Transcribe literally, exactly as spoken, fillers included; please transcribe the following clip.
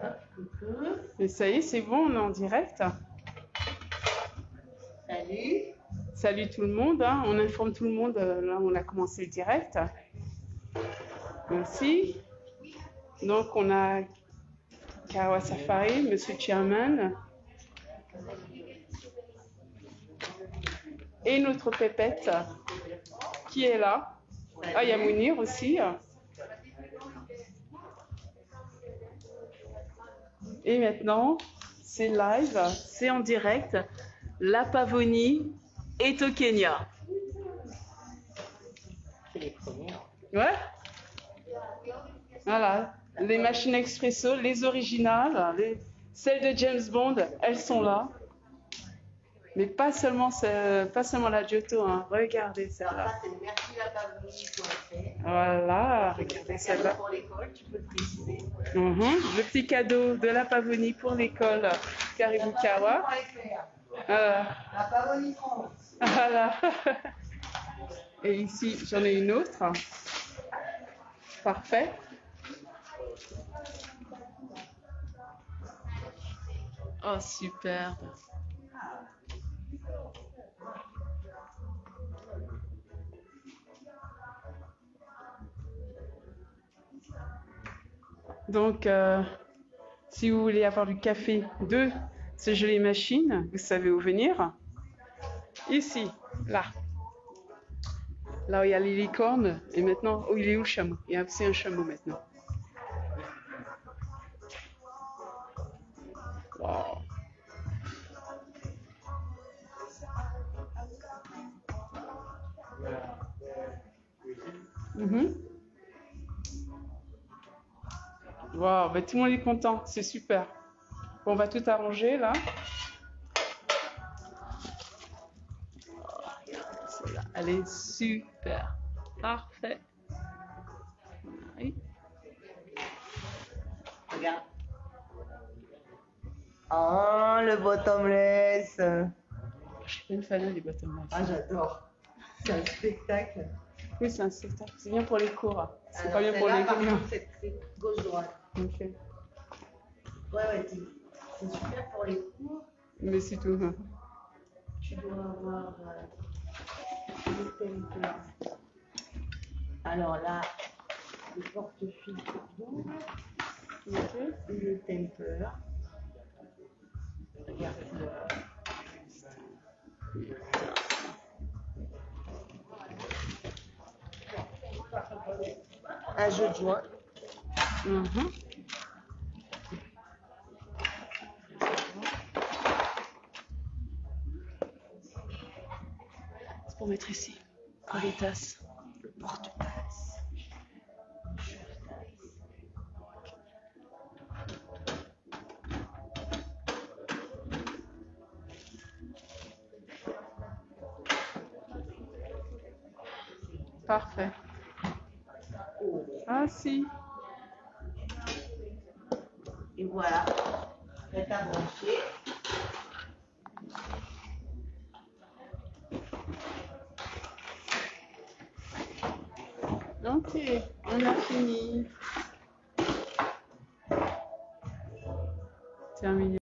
Coucou. Et ça y est, c'est bon, on est en direct. Salut. Salut tout le monde, hein. On informe tout le monde, euh, là on a commencé le direct. Merci. Donc on a Kawa Safari, Monsieur Chairman. Et notre pépette qui est là. Ah, il y a Mounir aussi. Et maintenant, c'est live, c'est en direct. La Pavonie est au Kenya. C'est les premiers. Ouais. Voilà. Les machines expresso, les originales, les... celles de James Bond, elles sont là. Mais pas seulement, pas seulement la Giotto, hein. Regardez celle-là. Ça, c'est merci la Pavonie. Voilà, regardez celle-là. Pour l'école, tu peux le préciser. Mm-hmm. Le petit cadeau de la Pavonie pour l'école Karibukawa. Voilà. La Pavonie France. Voilà. Et ici, j'en ai une autre. Parfait. Oh, superbe. Donc, euh, si vous voulez avoir du café de ces jolies machines, vous savez où venir. Ici, là. Là où il y a les licornes. Et maintenant, oh, il est où le chameau? Il y a aussi un chameau maintenant. Wow. Mm-hmm. Wow, bah, tout le monde est content, c'est super. Bon, on va tout arranger là. Oh, elle est super. Parfait. Oui. Regarde. Oh, le bottomless. Je suis pas une fan des bottomless. Ah, j'adore. C'est un spectacle. Oui, c'est un spectacle. C'est bien pour les cours. C'est pas Alors, bien pour celle-là, les par cours. contre, c'est c'est gauche-droite. Ok. Ouais, ouais, c'est c'est super pour les cours. Mais c'est tout. Hein. Tu dois avoir euh, le temper. Alors là, le porte-fil double. Ok. Le temper. Regarde le... Un jeu de joint. Mm-hmm. C'est pour mettre ici, pour les tasses. Le porte-tasse. Parfait. Ah si. Et voilà. Prête à brancher. Ok, on a fini. Terminé.